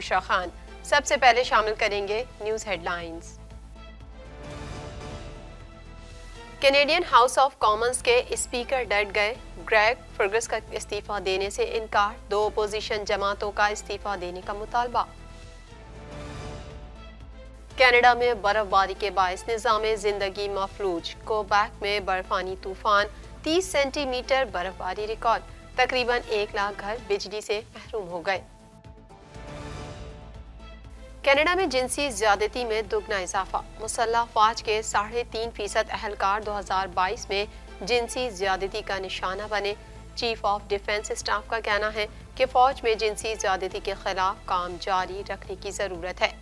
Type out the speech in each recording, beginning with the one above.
बुशरा खान। सबसे पहले शामिल करेंगे news headlines. Canadian House of Commons के स्पीकर डट गए। ग्रेग फर्गस का इस्तीफा देने से इनकार। 2 अपोजिशन जमातों का इस्तीफा देने का मुतालबा। कनाडा में बर्फबारी के बायस निज़ाम जिंदगी मफलूज। कोबैक में बर्फानी तूफान, 30 सेंटीमीटर बर्फबारी रिकॉर्ड। तकरीबन 1 लाख घर बिजली से महरूम हो गए। कनाडा में जिनसी ज्यादती में दुगना इजाफा। मुसल्लह फौज के 3.5% अहलकार 2022 में जिनसी ज्यादती का निशाना बने। चीफ ऑफ डिफेंस स्टाफ का कहना है कि फौज में जिनसी ज्यादती के खिलाफ काम जारी रखने की जरूरत है।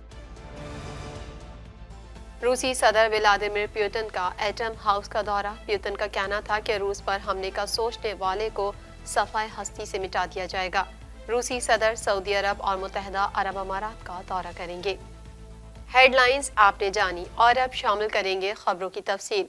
रूसी सदर व्लादिमीर पुतिन का एटम हाउस का दौरा। पुतिन का कहना था कि रूस पर हमले का सोचने वाले को सफाए हस्ती से मिटा दिया जाएगा। रूसी सदर सऊदी अरब और मुत्तहदा अरब अमारात का दौरा करेंगे। हेडलाइंस आपने जानी और अब शामिल करेंगे खबरों की तफसील।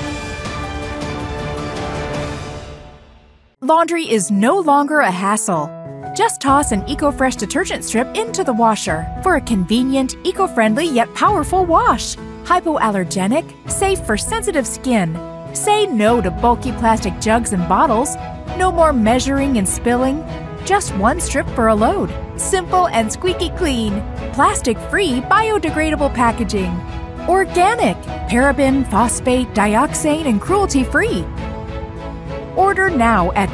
Laundry is no longer a hassle. Just toss an EcoFresh detergent strip into the washer for a convenient, eco-friendly yet powerful wash. Hypoallergenic, safe for sensitive skin. Say no to bulky plastic jugs and bottles. No more measuring and spilling. Just one strip for a load. Simple and squeaky clean. Plastic-free, biodegradable packaging. Organic, paraben, phosphate, dioxane, and cruelty-free. Order now at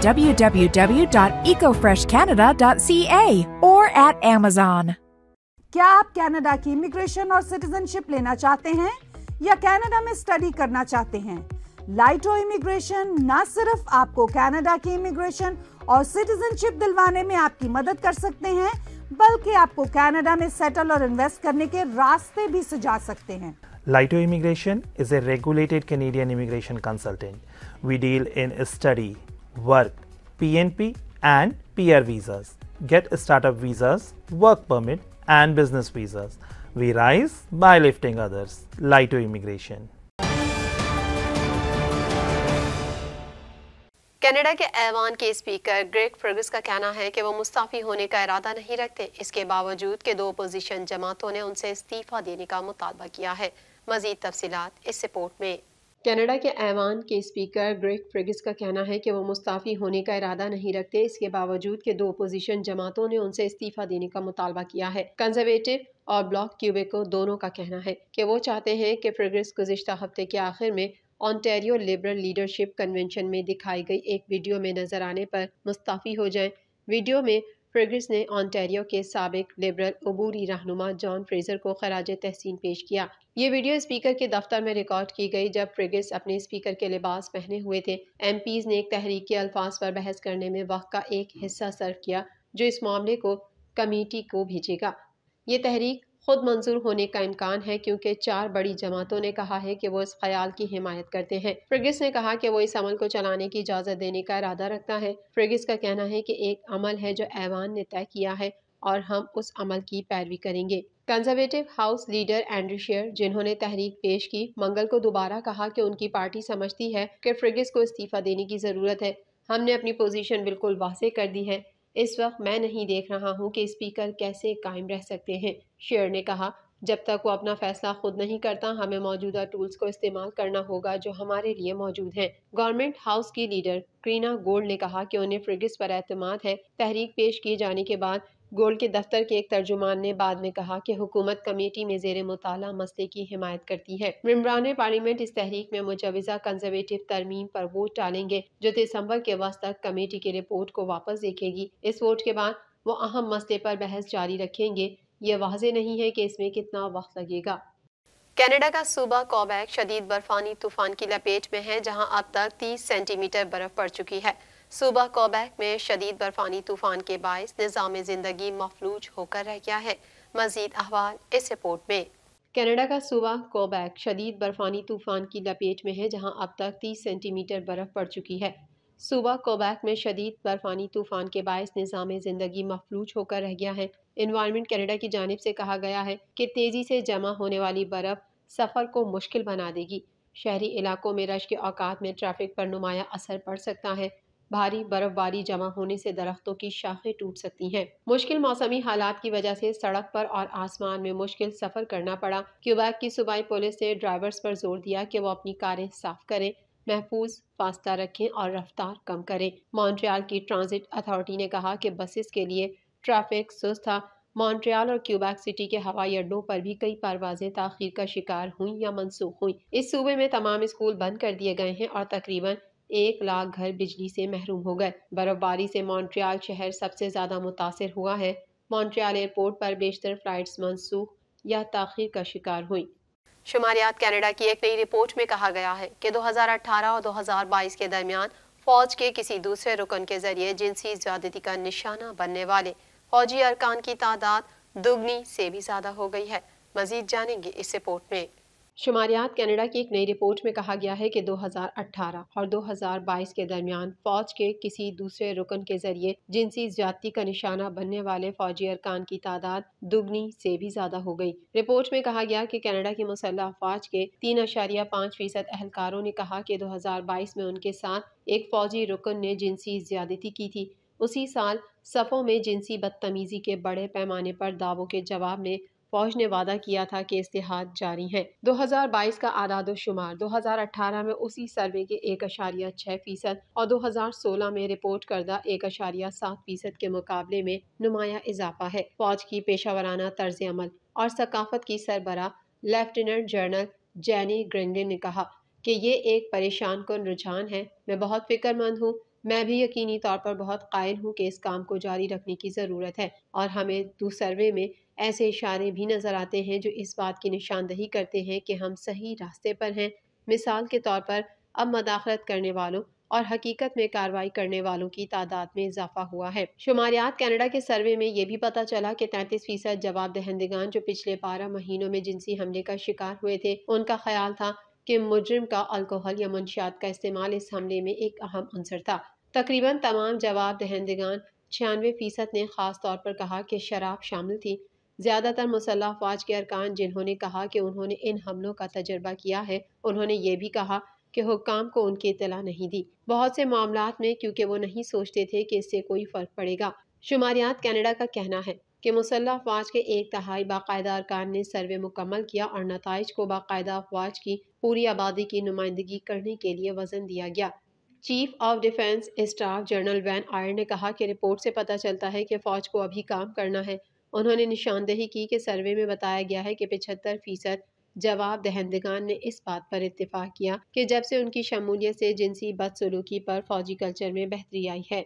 www.ecofreshcanada.ca or at Amazon. क्या आप Canada की immigration और citizenship लेना चाहते हैं या Canada में study करना चाहते हैं? लाइटो इमिग्रेशन न सिर्फ आपको कनाडा की इमिग्रेशन और सिटीजनशिप दिलवाने में आपकी मदद कर सकते हैं, बल्कि आपको कनाडा में सेटल और इन्वेस्ट करने के रास्ते भी सुझा सकते हैं। Laito Immigration is a regulated Canadian immigration consultant. We deal in study, work, PNP and PR visas. Get startup visas, work permit and business visas. We rise by lifting others. Laito Immigration. Canada के ऐवान के speaker Greg Fergus का कहना है कि वो मुस्ताफी होने का इरादा नहीं रखते। इसके बावजूद कि 2 अपोजिशन जमातों ने उनसे इस्तीफा देने का मुतालबा किया है। मजीद तफसीलात इस रिपोर्ट में। कनाडा के ऐवान के स्पीकर ग्रेग फर्गस का कहना है कि वो मुस्ताफी होने का इरादा नहीं रखते। इसके बावजूद कि 2 अपोजिशन जमातों ने उनसे इस्तीफा देने का मुतालबा किया है। कंजर्वेटिव और ब्लॉक क्यूबेको दोनों का कहना है कि वो चाहते हैं कि फर्गस गुज़िश्ता हफ्ते के आखिर में ऑन्टेरियो लिबरल लीडरशिप कन्वेंशन में दिखाई गई एक वीडियो में नजर आने पर मुस्ताफी हो जाएं। वीडियो में फर्गस ने ऑन्टेरियो के साबिक लिबरल अबूरी रहनुमा जॉन फ्रेजर को खराज तहसीन पेश किया। ये वीडियो स्पीकर के दफ्तर में रिकॉर्ड की गई जब फर्गस अपने स्पीकर के लिबास पहने हुए थे। MPs ने एक तहरीक के अल्फाज पर बहस करने में वक्त का एक हिस्सा सर्व किया जो इस मामले को कमेटी को भेजेगा। ये तहरीक खुद मंजूर होने का इम्कान है क्योंकि 4 बड़ी जमातों ने कहा है कि वो इस ख्याल की हिमायत करते हैं। फर्गस ने कहा कि वो इस अमल को चलाने की इजाज़त देने का इरादा रखता है। फर्गस का कहना है कि एक अमल है जो ऐवान ने तय किया है और हम उस अमल की पैरवी करेंगे। Conservative House leader Andrew Scheer, जिन्होंने तहरीक पेश की, मंगल को दोबारा कहा कि उनकी पार्टी समझती है कि फर्गस को इस्तीफा देने की ज़रूरत है। हमने अपनी पोजीशन बिल्कुल वाज़ेह कर दी है। इस वक्त मैं नहीं देख रहा हूँ कि स्पीकर कैसे कायम रह सकते हैं। शेयर ने कहा, जब तक वो अपना फैसला खुद नहीं करता, हमें मौजूदा टूल्स को इस्तेमाल करना होगा जो हमारे लिए मौजूद हैं। गवर्नमेंट हाउस की लीडर क्रीना गोल्ड ने कहा कि उन्हें फर्गस पर एतमाद है। तहरीक पेश किए जाने के बाद गोल्ड के दफ्तर के एक तर्जुमान ने बाद में कहा कि हुकूमत कमेटी में जेर मुताला मसले की हिमायत करती है। मेंबरान पार्लियामेंट इस तहरीक में मुजवजा कंजर्वेटिव तरमीम पर वोट डालेंगे जो दिसंबर के वस्त तक कमेटी की रिपोर्ट को वापस देखेगी। इस वोट के बाद वो अहम मसले पर बहस जारी रखेंगे। ये वाज़ेह नहीं है कि इसमें कितना वक्त लगेगा। कनाडा का सूबा क्वेबेक शदीद बर्फानी तूफान की लपेट में है, जहां अब तक 30 सेंटीमीटर बर्फ पड़ चुकी है। सूबा क्वेबेक में शदीद बर्फानी तूफान के बायस निज़ाम ज़िंदगी मफलूज होकर रह गया है। मज़ीद अहवाल इस रिपोर्ट में। कनाडा का सूबा क्वेबेक शदीद बर्फानी तूफान की लपेट में है, जहां अब तक 30 सेंटीमीटर बर्फ पड़ चुकी है। सूबा क्वेबेक में शदीद बर्फानी तूफान के बायस निज़ाम ज़िंदगी मफलूज होकर रह गया है। एनवायरनमेंट कनाडा की जानिब से कहा गया है कि तेज़ी से जमा होने वाली बर्फ़ सफ़र को मुश्किल बना देगी। शहरी इलाकों में रश के औकात में ट्रैफिक पर नुमाया असर पड़ सकता है। भारी बर्फबारी जमा होने से दरख्तों की शाखें टूट सकती हैं। मुश्किल मौसमी हालात की वजह से सड़क पर और आसमान में मुश्किल सफर करना पड़ा। क्यूबेक की सूबाई पुलिस ने ड्राइवर्स पर जोर दिया कि वो अपनी कारें साफ करें, महफूज फासला रखें और रफ्तार कम करें। मॉन्ट्रियल की ट्रांजिट अथॉरिटी ने कहा कि बसेस के लिए ट्रैफिक सुस्त था। मॉन्ट्रियल और क्यूबेक सिटी के हवाई अड्डों पर भी कई परवाजें ताखीर का शिकार हुई या मनसूख हुई। इस सूबे में तमाम स्कूल बंद कर दिए गए हैं और तकरीबन 1 लाख घर बिजली से महरूम हो गए। बर्फबारी से मॉन्ट्रियल शहर सबसे ज्यादा मुतासिर हुआ है। मॉन्ट्रियल एयरपोर्ट पर बेशतर फ्लाइट्स मनसूख या ताखीर का शिकार हुई। शुमारियात कनाडा की एक नई रिपोर्ट में कहा गया है कि 2018 और 2022 के दरमियान फौज के किसी दूसरे रुकन के जरिए जिनसी ज्यादती का निशाना बनने वाले फौजी अरकान की तादाद दुगनी से भी ज्यादा हो गई है। मजीद जानेंगे इस रिपोर्ट में। शुमारियात कनाडा की एक नई रिपोर्ट में कहा गया है कि 2018 और 2022 के दरमियान फौज के किसी दूसरे रुकन के जरिए जिनसी ज्यादती का निशाना बनने वाले फौजी अरकान की तादाद दुगनी से भी ज्यादा हो गई। रिपोर्ट में कहा गया कि कनाडा की मुसल्लह अफवाज के 3.5% एहलकारों ने कहा कि 2022 में उनके साथ एक फौजी रुकन ने जिनसी ज्यादती की थी। उसी साल सफ़ों में जिनसी बदतमीजी के बड़े पैमाने पर दावों के जवाब में फौज ने वादा किया था कि इस्तेहाद जारी है। 2022 का आदादोशुमार 2018 में उसी सर्वे के 1.6% और 2016 में रिपोर्ट करदा 1.7% के मुकाबले में नुमाया इजाफा है। फौज की पेशावराना तर्ज अमल और सकाफत की सरबराह लेफ्टिनेंट जनरल जैनी ग्रिंगलिन ने कहा कि ये एक परेशान कुन रुझान है। मैं बहुत फिक्रमंद हूँ। मैं भी यकीनी तौर पर बहुत कायल हूँ कि इस काम को जारी रखने की ज़रूरत है और हमें सर्वे में ऐसे इशारे भी नज़र आते हैं जो इस बात की निशानदही करते हैं कि हम सही रास्ते पर हैं। मिसाल के तौर पर अब मदाखलत करने वालों और हकीकत में कार्रवाई करने वालों की तादाद में इजाफा हुआ है। शुमारियात कनाडा के सर्वे में ये भी पता चला कि 33% जवाब दहंदगान जो पिछले 12 महीनों में जिनसी हमले का शिकार हुए थे, उनका ख्याल था कि मुजरिम का अल्कोहल या मुनशियात का इस्तेमाल इस हमले में एक अहम अंसर था। तकरीबन तमाम जवाब दहंदगान 96% ने खास तौर पर कहा कि शराब शामिल थी। ज़्यादातर मुसल्लह फ़ौज के अरकान जिन्होंने कहा कि उन्होंने इन हमलों का तजर्बा किया है, उन्होंने ये भी कहा कि हुक्काम को उनकी इत्तला नहीं दी। बहुत से मामलात में क्योंकि वो नहीं सोचते थे कि इससे कोई फ़र्क पड़ेगा। शुमारियात कनाडा का कहना है कि मुसल्लह अफवाज के 1/3 बाकायदा अरकान ने सर्वे मुकम्मल किया और नताइज को बाकायदा अफवाज की पूरी आबादी की नुमाइंदगी करने के लिए वजन दिया गया। Chief of defence staff general Wayne Eyre ने कहा कि रिपोर्ट से पता चलता है कि फ़ौज को अभी काम करना है। उन्होंने निशानदेही की कि सर्वे में बताया गया है कि 75% जवाब दहंदगान ने इस बात पर इत्तेफाक किया कि जब से उनकी शमूलियत से जिनसी बदसलूकी पर फौजी कल्चर में बेहतरी आई है।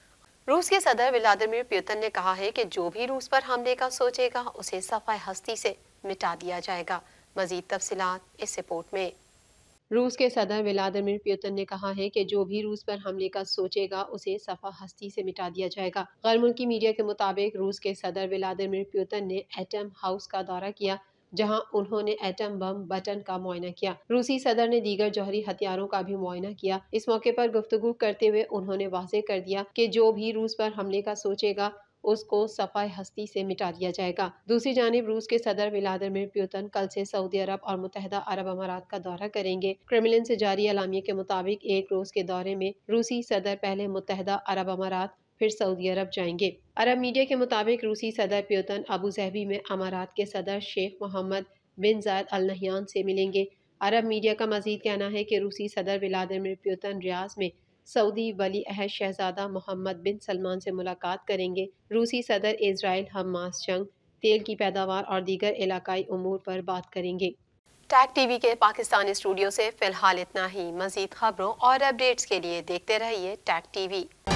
रूस के सदर व्लादिमीर पुतिन ने कहा है कि जो भी रूस पर हमले का सोचेगा उसे सफ़ाए हस्ती से मिटा दिया जाएगा। मजीद तफसीलात इस रिपोर्ट में। रूस के सदर व्लादिमीर पुतिन ने कहा है कि जो भी रूस पर हमले का सोचेगा उसे सफ़ा हस्ती से मिटा दिया जाएगा। गैर मुल्की मीडिया के मुताबिक रूस के सदर व्लादिमीर पुतिन ने एटम हाउस का दौरा किया, जहां उन्होंने एटम बम बटन का मुआयना किया। रूसी सदर ने दीगर जौहरी हथियारों का भी मुआयना किया। इस मौके पर गुफ्तगू करते हुए उन्होंने वाज़ेह कर दिया कि जो भी रूस पर हमले का सोचेगा उसको सफ़ाए हस्ती से मिटा दिया जाएगा। दूसरी जानिब रूस के सदर व्लादिमीर पुतिन कल से सऊदी अरब और मुत्तहदा अरब अमारात का दौरा करेंगे। क्रेमलिन से जारी एलामिया के मुताबिक एक रोज के दौरे में रूसी सदर पहले मुत्तहदा अरब अमारात फिर सऊदी अरब जाएंगे। अरब मीडिया के मुताबिक रूसी सदर पुतिन अबू ज़हबी में अमारात के सदर शेख मोहम्मद बिन जायद अल नहयान से मिलेंगे। अरब मीडिया का मजीद कहना है कि रूसी सदर व्लादिमीर पुतिन रियाज में सऊदी वली अहद शहजादा मोहम्मद बिन सलमान से मुलाकात करेंगे। रूसी सदर इजराइल हमास जंग, तेल की पैदावार और दीगर इलाकाई उमूर पर बात करेंगे। टैग टीवी के पाकिस्तानी स्टूडियो से फिलहाल इतना ही। मजीद खबरों और अपडेट्स के लिए देखते रहिए टैग टीवी।